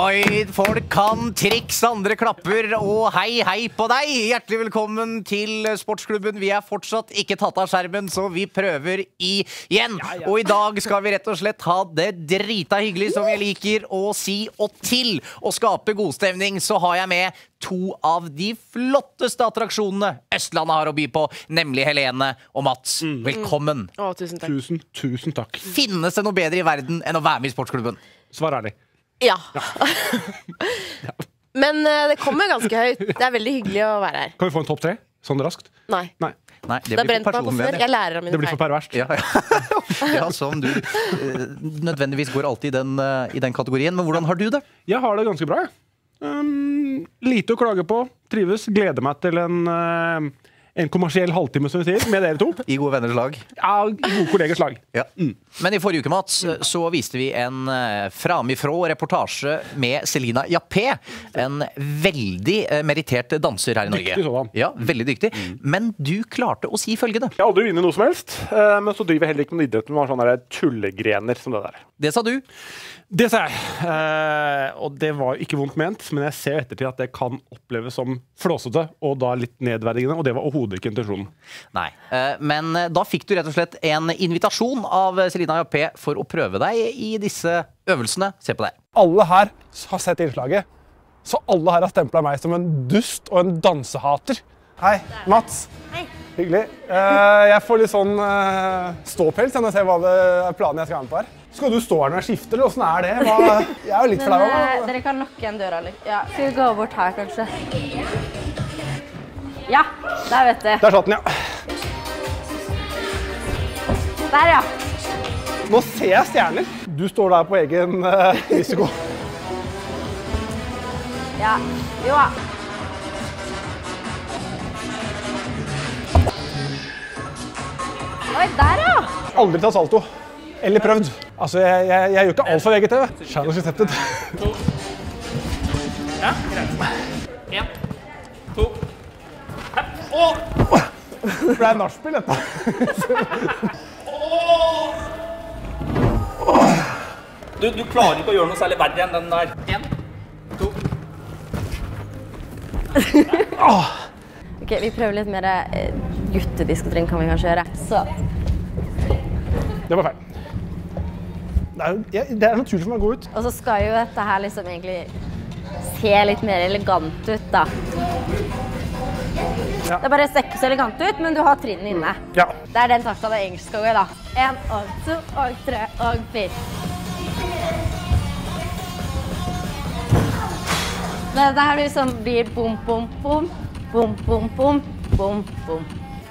Oi, folk kan triks, andre klapper, og hei, hei på deg. Hjertelig velkommen til sportsklubben. Vi fortsatt ikke tatt av skjermen, så vi prøver igjen. Og i dag skal vi rett og slett ha det drita hyggelig, som jeg liker å si. Og til å skape godstemning, så har jeg med to av de flotteste attraksjonene Østlandet har å by på, nemlig Helene og Mats. Velkommen. Tusen takk. Tusen takk. Finnes det noe bedre i verden enn å være med i sportsklubben? Svar ærlig. Ja. Men det kommer ganske høyt. Det veldig hyggelig å være her. Kan vi få en topp 3? Sånn raskt? Nei. Nei, det har blir brent for meg på personlig. før. Jeg lærer av mine Det blir for perverst. Ja, som du nødvendigvis går alltid i den kategorien. Men hvordan har du det? Jeg har det ganske bra, jeg. Lite å klage på. Trives. Gleder meg til en kommersiell halvtime, som vi sier, med dere to. I gode venners lag. Ja, gode kollegers lag. Ja. Men i forrige uke, Mats, så viste vi en framifrå reportasje med Selina Jappé. En veldig merittert danser her i Norge. Dyktig sådan. Ja, veldig dyktig. Men du klarte å si følgende. Jeg har aldri vunnet noe som helst, men så driver jeg heller ikke med idretten med sånne tullegrener som det der. Det sa du. Det sa jeg, og det var ikke vondt ment, men jeg ser ettertid at det kan oppleves som flåsete, og da litt nedverdigende, og det var overhodet ikke intensjonen. Nei, men da fikk du rett og slett en invitasjon av Selina Jappé for å prøve deg i disse øvelsene. Se på deg. Alle her har sett innslaget, så alle her har stemplet meg som en dust og en dansehater. Hei, Mats. Hei. Hyggelig. Jeg får litt sånn ståpels når jeg ser hva det er planen jeg skal være med på her. Skal du stå her når jeg skifter, eller hvordan er det? Jeg er jo litt flau. Dere kan lukke en døra litt. Ja. Skal vi gå bort her, kanskje? Ja, der vet du. Der satt den, ja. Der, ja. Nå ser jeg stjerner. Du står der på egen risiko. Ja, jo da. Oi, der, ja. Aldri tatt salto. Eller prøvd. Altså, jeg gjør ikke alt for VGTV. Challenge accepted. Ja, greit. 1, 2, og... Det ble nachspiel, dette. Du klarer ikke å gjøre noe særlig verre enn den der. 1, 2... Ok, vi prøver litt mer guttediskotrinn kan vi kanskje gjøre. Så. Det var feil. Det er naturlig for meg å gå ut. Og så skal jo dette her liksom egentlig se litt mer elegant ut, da. Ja. Det bare ser ikke så elegant ut, men du har trinnen inne. Ja. Det er den takta det egentlig skal gå i, da. 1 og 2 og 3 og 4. Men dette her liksom blir bom, bom, bom, bom, bom, bom, bom, bom.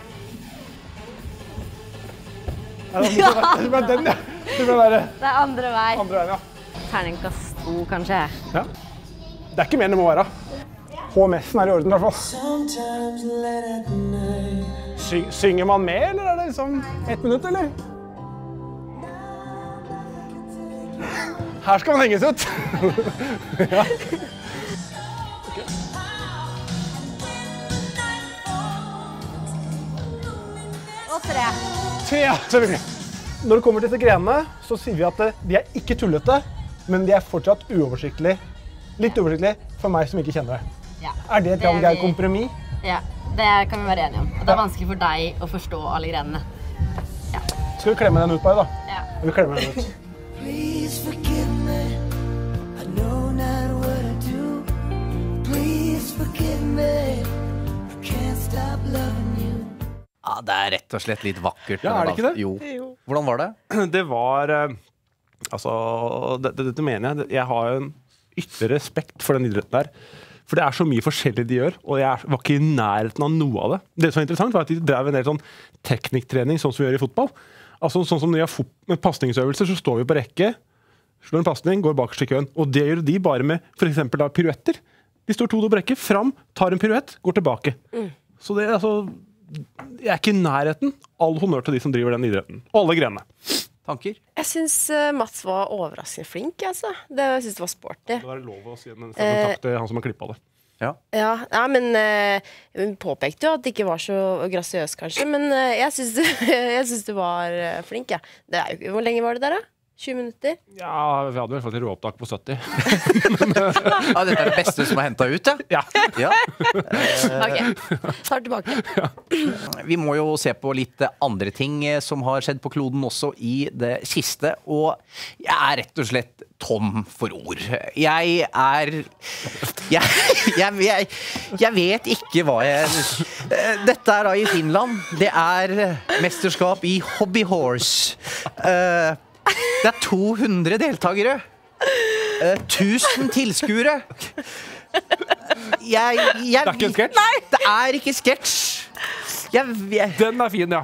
Det ble den, ja. Det ble være Det er andre vei. andre veien, ja. Terningkast 2, kanskje. Ja. Det er ikke mer enn det må være. HMS-en er i orden, i hvert fall. Synger man med, eller er det liksom 1 minutt, eller? Her skal man henges ut. Ja. Og 3. Ja, selvfølgelig. Når det kommer til disse grenene, så sier vi at de er ikke tullete, men de er fortsatt uoversiktlige. Litt uoversiktlige for meg som ikke kjenner det. Ja. Er det et greit kompromiss? Ja, det kan vi være enige om. Og det er vanskelig for deg å forstå alle grenene. Ja. Skal vi klemme den ut bare, da? Ja. Vi klemmer den ut. Please forgive me. I know not what I do. Please forgive me. I can't stop loving you. Ja, det er rett og slett litt vakkert. Ja, er det ikke det? Jo. Hvordan var det? Det var, altså, dette mener jeg. Jeg har en ytterligere respekt for den idretten der. For det er så mye forskjellig de gjør, og jeg var ikke i nærheten av noe av det. Det som var interessant var at de drev en del sånn teknikktrening, sånn som vi gjør i fotball. Altså, sånn som når vi har med pasningsøvelser, så står vi på rekke, slår en pasning, går bakerst i køen. Og det gjør de bare med, for eksempel da, piruetter. De står 2 på rekke, fram, tar en piruett, går tilbake. Så det er altså... Jeg er ikke i nærheten. All honnør til de som driver den idretten. Og alle grenene. Tanker? Jeg synes Mats var overraskende flink, altså. Jeg synes det var sporty. Det var lov å si en takk til han som har klippet det. Ja, men hun påpekte jo at det ikke var så grasiøs, kanskje. Men jeg synes du var flink, ja. Hvor lenge var det der, da? 20 minutter. Ja, vi hadde vel fått et råopptak på 70. Ja, dette det beste som er hentet ut, Ja. ja. Ok, tar tilbake. Vi må jo se på litt andre ting som har skjedd på kloden også i det siste, og jeg er rett og slett tom for ord. Jeg vet ikke hva dette er da i Finland. Det er mesterskap i hobbyhorse. Det er 200 deltakere. 1000 tilskuere. Det er ikke en sketsj? Nei, det er ikke sketsj. Den er fin, ja.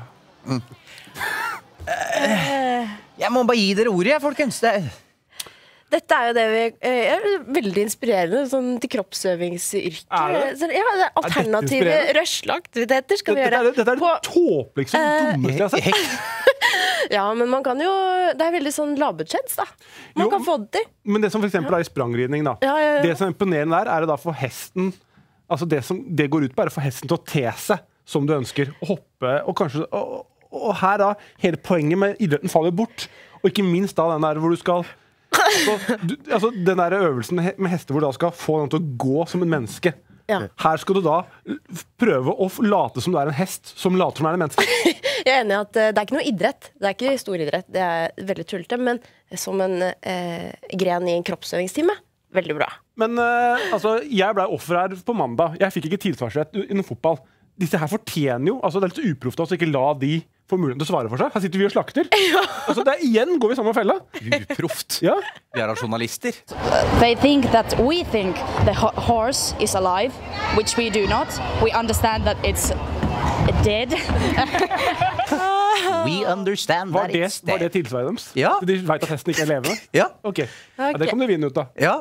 Jeg må bare gi dere ordet, folkens. Dette er jo det vi er veldig inspirerende sånn til kroppsøvingsyrker. Er det? Så, ja, det er alternative inspirerende? røsleaktiviteter skal vi Dette gjøre. er det tåpeligste og dummeste jeg har sett. Ja, men man kan jo det er veldig sånn lavbudsjetts, da. Man Jo, kan få det til. Men det som for eksempel er i sprangridning, da. Ja. Det som er imponerende der, er å da få hesten. Altså det går ut på er å få hesten til å te seg som du ønsker. Å hoppe, og kanskje og her da, hele poenget med idretten faller bort. Og ikke minst da den der hvor du skal den der øvelsen med hester hvor du da skal få den til å gå som en menneske. Ja. Her skal du da prøve å late som du er en hest som later som du er en menneske. Jeg er enig i at det er ikke noe idrett. Det er ikke stor idrett. Det er veldig tullete. Men som en gren i en kroppsøvingstime, veldig bra. Men jeg ble offer her på mandag. Jeg fikk ikke tilsvarsrett innen fotball. Disse her fortjener jo, det er litt uproft å ikke la de få muligheten til å svare for seg. Her sitter vi og slakter. Igjen går vi samme fella. Uproft. Ja. Vi er journalister. They think that we think the horse is alive, which we do not. We understand that it's dead. We understand Var that it's det dead. tilsvaret deres? Ja. De vet at hesten ikke er levende? Ja. Ok. Ja, det kan du vinne ut av. Ja.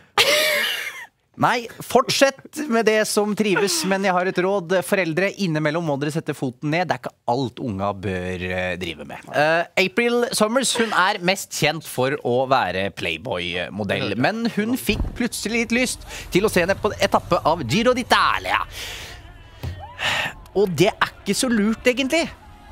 Nei, fortsett med det som trives, men jeg har et råd. Foreldre, innimellom må dere sette foten ned. Det er ikke alt unga bør drive med. April Summers, hun er mest kjent for å være Playboy-modell, men hun fikk plutselig litt lyst til å se ned på etappe av Giro d'Italia. Og det er ikke så lurt, egentlig.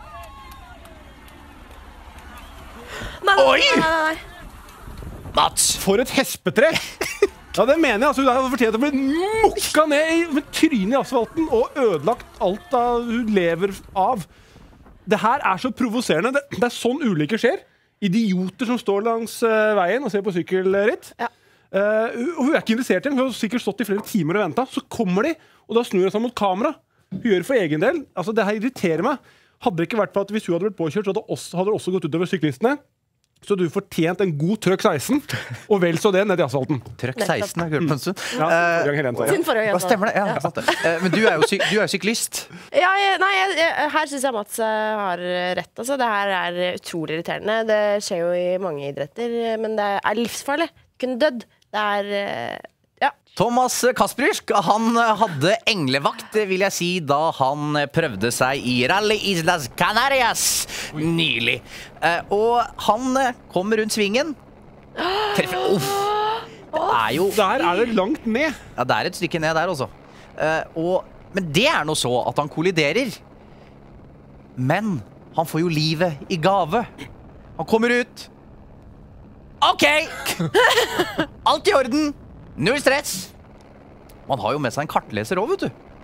Oi! Nei. Mats! For et hespetre! Ja, det mener jeg. Hun har fortjent å bli mokka ned med trynet i asfalten og ødelagt alt hun lever av. Det her er så provoserende. Det er sånn ulykker skjer. Idioter som står langs veien og ser på sykkelritt. Ja. Hun er ikke interessert i den. Hun har sikkert stått i flere timer og ventet. Så kommer de, og da snur hun seg mot kamera. Hun gjør det for egen del. Det her irriterer meg. Hadde det ikke vært på at hvis hun hadde blitt påkjørt, så hadde det også gått utover syklistene. Så du fortjent en god trøkk 16, og vel så det ned i asfalten. Trøkk 16, har jeg hørt på en stund. Ja, forrige gang Helene sa det. Siden forrige gang. Hva stemmer det? Ja, sant det. Men du er jo syklist. Ja, her syns jeg Mats har rett. Altså. Det her er utrolig irriterende. Det skjer jo i mange idretter, men det er livsfarlig. Kunne dødd. Det er Thomas Kaspersk, han hadde englevakt, vil jeg si, da han prøvde seg i Rally Islas Canarias nylig. Og han kommer rundt svingen. Treffer. Det er jo Der er det langt ned. Ja, det er et stykke ned der også. Men det er nå så at han kolliderer. Men han får jo livet i gave. Han kommer ut. OK! Alt i orden. Null stress. Man har jo med seg en kartleser også, vet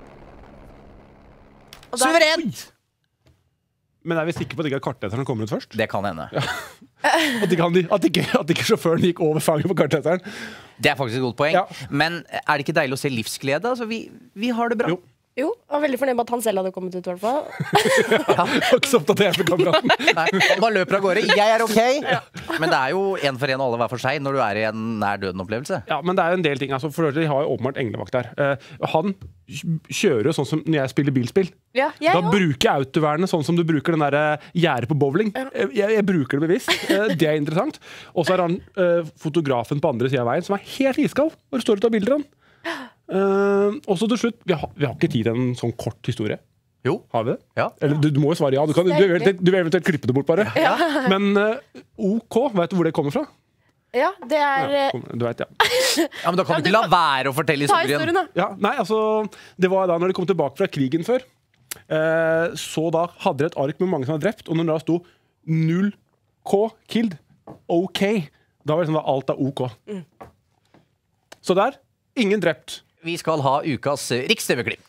du. Suverent! Men er vi sikre på at det ikke er kartleseren som kommer ut først? Det kan hende. At ikke sjåføren gikk over fanget på kartleseren? Det er faktisk et godt poeng. Ja. Men er det ikke deilig å se livsglede? Altså, vi har det bra. Jo. Jo, jeg var veldig fornøyd med at han selv hadde kommet ut, i hvert fall. Jeg var ikke så oppdatert med kameraten. Nei, han bare løper av gårde. Jeg er ok. Men det er jo en for en og alle hver for seg når du er i en nær døden-opplevelse. Ja, men det er jo en del ting. For de har jo åpenbart englevakt der. Han kjører jo sånn som når jeg spiller bilspill. Ja, Da bruker jeg autovernet sånn som du bruker den der gjerdet på bowling. Jeg bruker det bevisst. Det er interessant. Og så er han fotografen på andre siden av veien som er helt iskald og det står og tar bilder av han. Og så til slutt, vi har ikke tid til en sånn kort historie. Jo. Har vi det? Ja. Eller du må jo svare ja. Du vil eventuelt klippe det bort bare. Ja. Men OK, vet du hvor det kommer fra? Ja, det er Du vet, ja. Ja, men da kan du ikke la være å fortelle Ta historien. historien, da. Ja, nei, altså, det var da når de kom tilbake fra krigen før, så da hadde de et ark med mange som var drept, og når det da sto 0K killed, OK. Da var det sånn at alt OK. Så der, ingen drept. Vi skal ha ukas Riks-TV-klipp.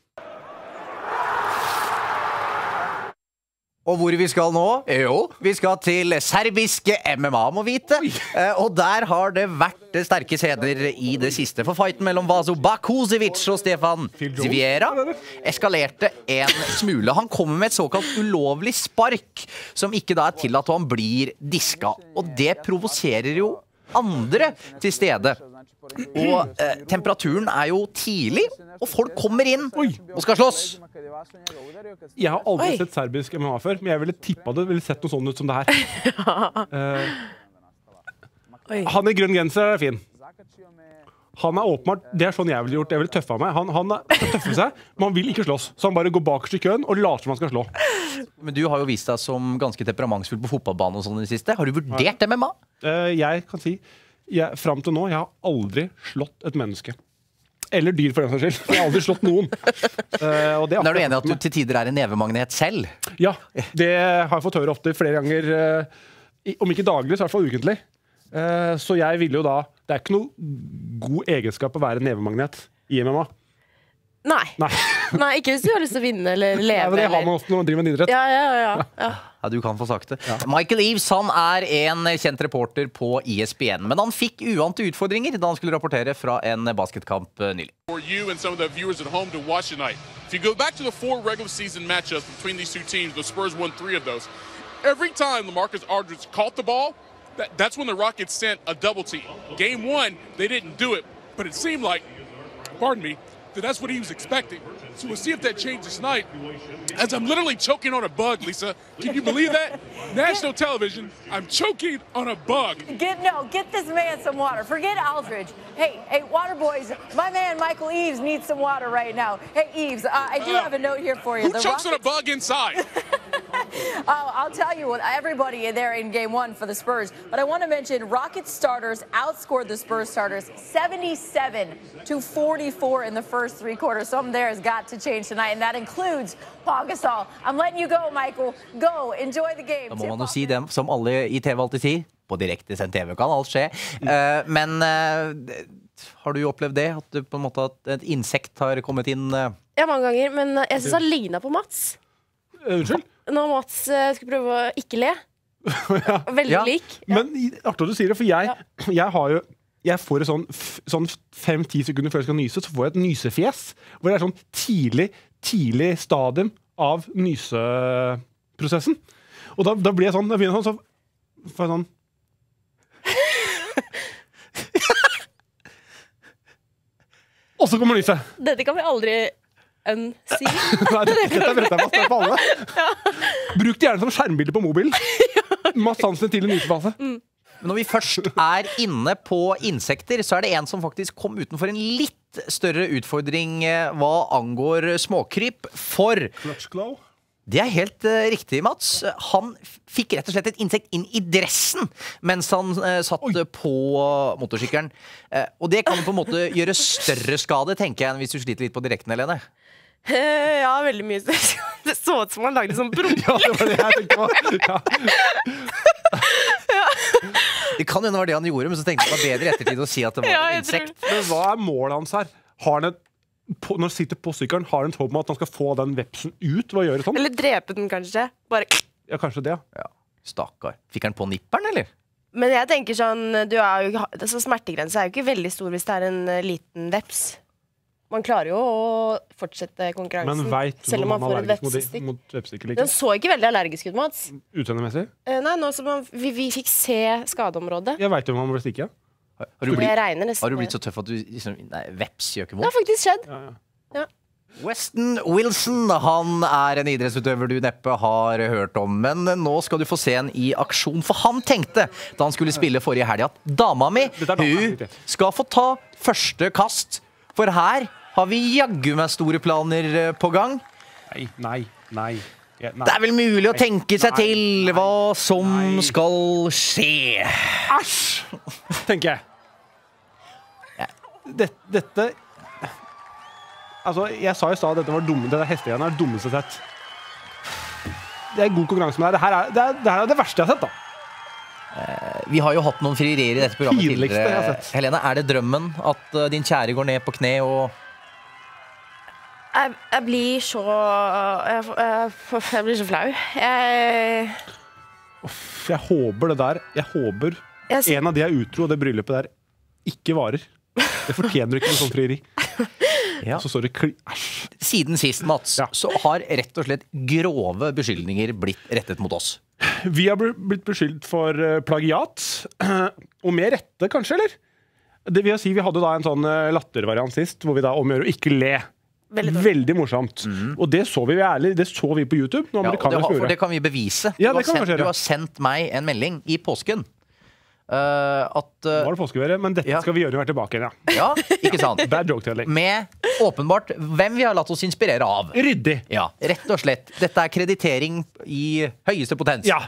Og hvor vi skal nå? Jo, vi skal til serbiske MMA, må vite. Og der har det vært sterke scener i det siste. For fighten mellom Vaso Bakusevic og Stefan Ziviera eskalerte en smule. Han kommer med et såkalt ulovlig spark, som ikke da er tillatt, og han blir diska. Og det provoserer jo andre til stede. Og temperaturen er jo tidlig, og folk kommer inn og skal slåss. Jeg har aldri sett serbisk MMA før, men jeg ville tippet det, ville sett noe sånn ut som det her. Han i grønn genser er fin. Han er åpenbart, det er sånn jeg ville gjort, jeg ville tøffa meg. Han skal tøffe seg, men han vil ikke slåss. Så han bare går bakerst i køen og later som han skal slå. Men du har jo vist deg som ganske temperamentsfull på fotballbanen og sånn i det siste. Har du vurdert MMA? Jeg kan si, frem til nå, jeg har aldri slått et menneske. Eller dyr for den saks skyld. Jeg har aldri slått noen. Og det er du enig at du til tider er en nevemagnet selv? Ja, det har jeg fått høre ofte flere ganger, om ikke daglig, så i hvert fall ukentlig. Så jeg vil jo da, det er ikke noe god egenskap å være nevemagnet i MMA. Nei, ikke hvis du har lyst til å vinne eller leve. Ja, men det har man ofte når man driver med idrett. Ja, du kan få sagt det. Ja. Michael Eaves, han er en kjent reporter på ESPN, men han fikk uante utfordringer da han skulle rapportere fra en basketkamp nylig. For you and some of the viewers at home to watch tonight. If you go back to the 4 regular season matchups between these two teams, the Spurs won 3 of those. Every time LaMarcus Aldridge caught the ball, that's when the Rockets sent a double team. Game 1, they didn't do it, but it seemed like, pardon me, that's what he was expecting. So we'll see if that changes tonight. As I'm literally choking on a bug, Lisa. Can you believe that? National television, I'm choking on a bug. Get this man some water. Forget Aldridge. Hey, water boys, my man Michael Eaves needs some water right now. Hey, Eaves, I do have a note here for you. Who chokes on a bug inside? I'll tell you, everybody there in Game 1 for the Spurs. But I want to mention Rockets starters outscored the Spurs starters 77-44 in the first 3 quarters. Something there has got to change tonight, and that includes Pau Gasol. I'm letting you go, Michael. Go, enjoy the game. Da må man jo si det som alle i TV alltid sier. På direkte sendt TV kan alt skje. Men har du opplevd det? At du på en måte at et insekt har kommet inn? Ja, mange ganger. Men jeg synes han lignet på Mats. Unnskyld? Når Mats skulle prøve å ikke le. Veldig lik. Men artig at du sier det, for jeg har jo jeg får et sånn 5-10 sekunder før jeg skal nyse, så får jeg et nysefjes, hvor det er sånn tidlig stadium av nyseprosessen. Og da blir jeg sånn, så får jeg sånn og så kommer nyset. Dette kan vi aldri si. Nei, dette bretter jeg fast på alle. Bruk det gjerne som skjermbilde på mobilen. Masse sansen til en nysefase. Men når vi først er inne på insekter, så er det en som faktisk kom utenfor en litt større utfordring hva angår småkryp. For det er helt riktig, Mats. Han fikk rett og slett et insekt inn i dressen mens han satt på motorsykkelen. Og det kan på en måte gjøre større skade, tenker jeg, enn hvis du sliter litt på direkten, Helene. Ja, veldig mye. Det så ut som han lagde sånn brumling. Ja, det var det jeg tenkte på. Det kan jo være det han gjorde, men så tenkte jeg det var bedre i ettertid å si at det var et insekt. Men hva er målet hans her? Har han når han sitter på sykkelen, har han et håp om at han skal få den vepsen ut? Hva gjør det sånn? Eller drepe den, kanskje. Bare... Ja, kanskje det, ja. Stakkar. Fikk han på nipperen, eller? Men jeg tenker sånn, så smertegrense er jo ikke veldig stor hvis det er en liten veps. Man klarer jo å fortsette konkurransen. Men vet du selv om man får et vepsestikk? Mot vepsestikk Den så ikke veldig allergisk ut, Mats. Utseendemessig? Nei, nå som vi fikk se skadeområdet. Jeg vet jo om han ble stikket. Har du blitt så tøff at du liksom, nei, veps gjør ikke vondt? Det har faktisk skjedd. Ja. Weston Wilson, han er en idrettsutøver du neppe har hørt om, men nå skal du få se en i aksjon, for han tenkte da han skulle spille forrige helg at dama mi, hun skal få ta første kast, for her har vi jaggu med store planer på gang. Nei. Det er vel mulig å tenke seg til hva som skal skje. Æsj, tenker jeg. Dette altså, jeg sa i stad at dette var dumme. Dette hestegreiene er det dummeste jeg har sett. Det er god konkurranse med det. Det her er det verste jeg har sett, da. Vi har jo hatt noen frierier i dette programmet Pinligste jeg har tidligere. sett. Helene, er det drømmen at din kjære går ned på kne og Jeg blir så Jeg blir så flau. Jeg håper det der. Jeg håper en av de er utro, og det bryllupet der ikke varer. Det fortjener ikke en sånn frieri. Ja. Så står det æsj. Siden sist, Mats, så har rett og slett grove beskyldninger blitt rettet mot oss. Vi har blitt beskyldt for plagiat. Og med rette, kanskje, eller? Det vil si, vi hadde da en sånn lattervariant sist, hvor vi da omgjør å ikke le. Veldig morsomt. Og det så vi ærlig, det så vi på YouTube. Ja, for det kan vi bevise. Ja, du har sendt meg en melding i påsken. Nå var det påskeværet, men dette skal vi gjøre når vi er tilbake igjen. Ja, ikke sant? Bad joke-telling. Med åpenbart hvem vi har latt oss inspirere av. Ryddig. Ja, rett og slett. Dette er kreditering i høyeste potens. Ja,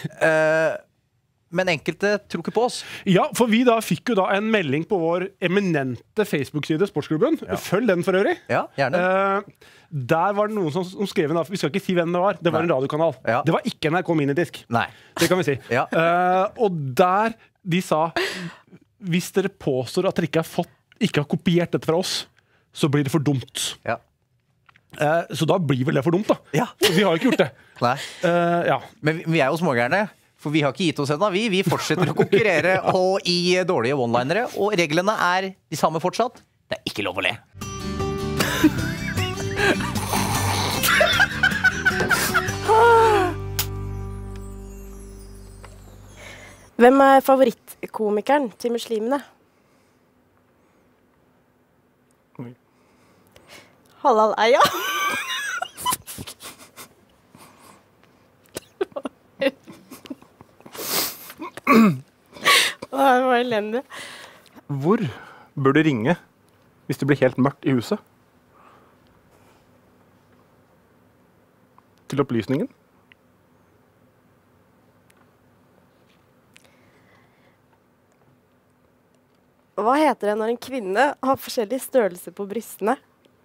men enkelte tror ikke på oss. Ja, for vi da fikk jo da en melding på vår eminente Facebook-side, Sportsklubben. Følg den for øvrig. Ja, gjerne. Der var det noen som skrev inn, vi skal ikke si hvem det var. Det var en radiokanal. Det var ikke NRK Minidisk. Nei. Det kan vi si. Og der de sa, hvis dere påstår at dere ikke har kopiert dette fra oss, så blir det for dumt. Ja. Så da blir vel det for dumt, da. Ja. Vi har jo ikke gjort det. Nei. Men vi er jo smågærne. For vi har ikke gitt oss ennå. Vi fortsetter å konkurrere og i dårlige one-linere. Og reglene er de samme fortsatt. Det er ikke lov å le. Hvem er favorittkomikeren til muslimene? Halal Eia. Det var elendig. Hvor bør du ringe hvis det blir helt mørkt i huset? Til opplysningen? Hva heter det når en kvinne har forskjellig størrelse på brystene?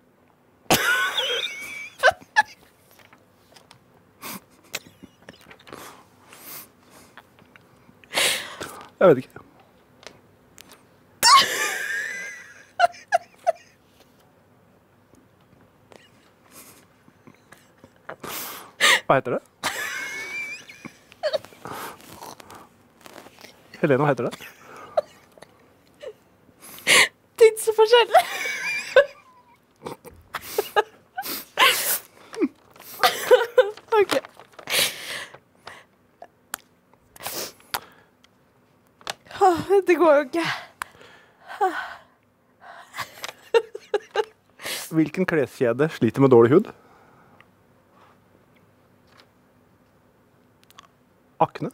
Jeg vet ikke. Hva heter det? Helene, hva heter det? Tidsforskjell. Ok. Det går jo ikke. Hvilken kleskjede sliter med dårlig hud? Akne?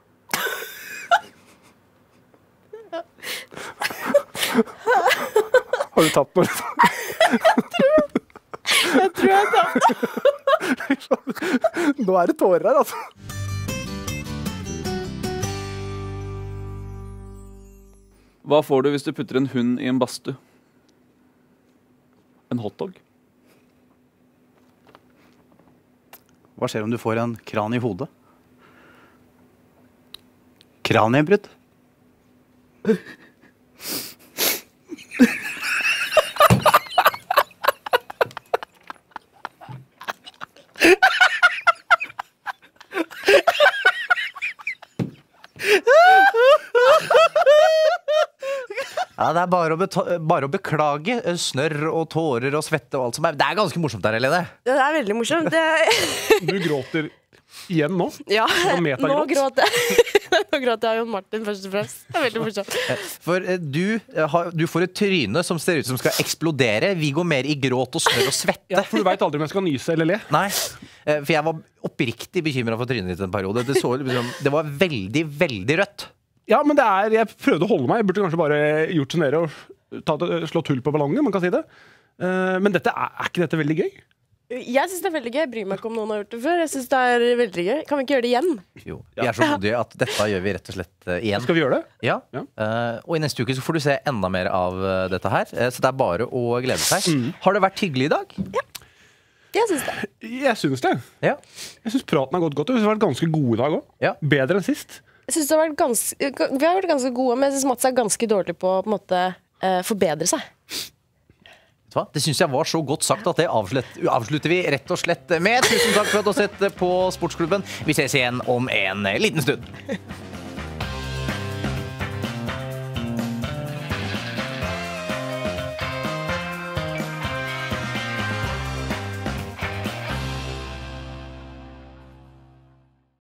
Har du tatt noe? Jeg tror jeg tapte. Nå er det tårer her, altså. Hva får du hvis du putter en hund i en badstue? En hotdog? Hva skjer om du får en kran i hodet? Kraniebrudd? Ja, det er bare å beklage snørr og tårer og svette og alt som er. Det er ganske morsomt der, Helene. Det er veldig morsomt. Du gråter igjen nå? Ja, nå gråter jeg. Nå gråter jeg Jon Martin først og fremst. Det er veldig morsomt. For du får et tryne som ser ut som skal eksplodere. Vi går mer i gråt og snørr og svette. Ja, for du vet aldri om jeg skal nyse eller le. Nei, for jeg var oppriktig bekymret for trynet ditt en periode. Det var veldig, veldig rødt. Ja, men jeg prøvde å holde meg. Jeg burde kanskje bare gjort som dere og slått hull på ballongen, man kan si det. Men er ikke dette veldig gøy? Jeg synes det er veldig gøy. Jeg bryr meg ikke om noen har gjort det før. Jeg synes det er veldig gøy. Kan vi ikke gjøre det igjen? Jo, vi er så modige at dette gjør vi rett og slett igjen. Skal vi gjøre det? Ja. Og i neste uke så får du se enda mer av dette her. Så det er bare å glede seg. Har det vært hyggelig i dag? Ja. Jeg synes det. Jeg synes det. Ja. Jeg synes praten har gått godt. Vi har vært ganske gode i dag også. Ja. Bedre enn sist. Jeg synes vi har vært ganske gode, men jeg synes Mats er ganske dårlig på å på en måte forbedre seg. Det synes jeg var så godt sagt at det avslutter vi rett og slett med. Tusen takk for at du har sett på Sportsklubben. Vi ses igjen om en liten stund.